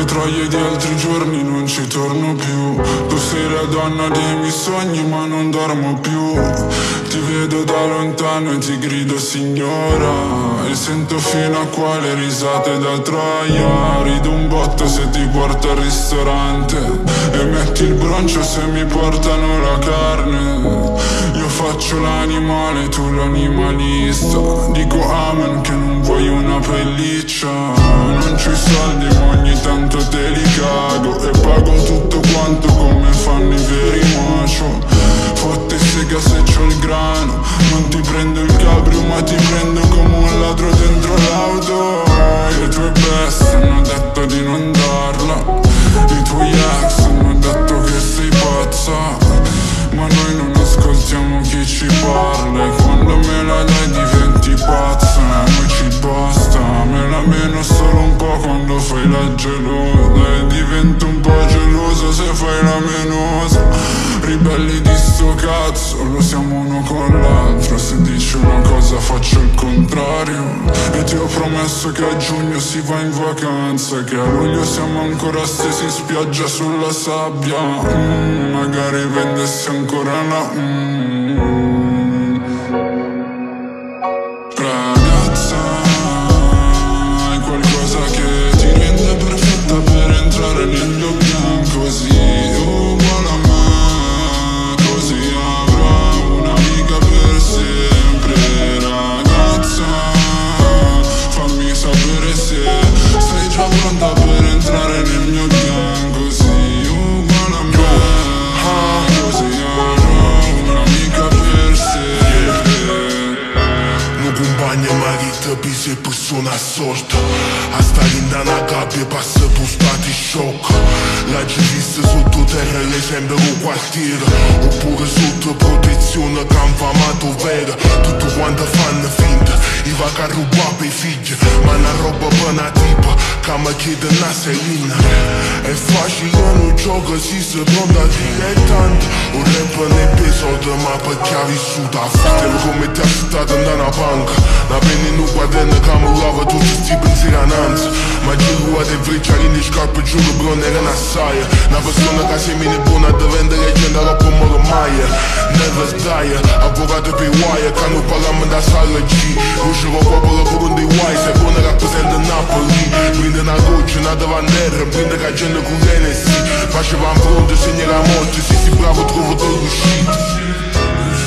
troie di altri giorni non ci torno più. Tu sei la donna dei miei sogni ma non dormo più. Ti vedo da lontano e ti grido signora, e sento fino a qua le risate da Troia. Rido un botto se ti porto al ristorante e metti il broncio se mi portano la carne. Io faccio l'animale, tu l'animalista. Dico amen che non vuoi una pelliccia. Non c'ho i soldi ma ogni tanto te li cago e pago tutto quanto come fanno i veri macho. Fotte sega se c'ho il grano, non ti prendo il cabrio ma ti prendo come un ladro dentro l'auto. Le tue bestie hanno detto di non darla, i tuoi ex hanno detto che sei pazza, ma noi non ascoltiamo chi ci parla. E quando me la dai diventi pazza, a noi ci basta. Me la meno solo un po' quando fai la gelosa, e divento un po' gelosa se fai la menosa. Ribelli di sto cazzo, lo siamo uno con l'altro. Se dici una cosa faccio il contrario. E ti ho promesso che a giugno si va in vacanza, che a luglio siamo ancora stesi in spiaggia sulla sabbia. Magari vendessi ancora la ragazza, hai qualcosa che ti rende perfetta per entrare nel mio piano. Così uguale a me, così avrò un'amica per sempre. Ragazza, fammi sapere se sei già pronta per entrare nel mio piano. Così uguale a me, così avrò un'amica per sempre. Nu compagna marită, bise persona sortă. Asta linda na gabbia passa tu stati shock. La giudizia sotto terra le sembra un quartiere, oppure sotto protezione che han famato vera. Tutto quanto fanno finta, i va a rubare per i figli, ma una roba per una tipa che mi chiede una serina. È facile non gioca, si se pronta dilettante. Un rap nell'episodio ma perché ha vissuto a fare come ti ha stato da una banca. La pena in un quaderno che mi lava tutti sti pensieri a nanza. Ma giuro di frecciare in scarpe, giuro bro nera una saia. Una persona che semina buona da vendere leggenda la pomma ormai. Never die, avvocato per guai, che non parliamo da sala G. Uscivo popolo per un dei guai, se buona rappresenta Napoli. Prende una goccia, una davanterra, prende che gente con Hennessy. Faceva un fronte, segna la morte, se si bravo trovo tutto uscito.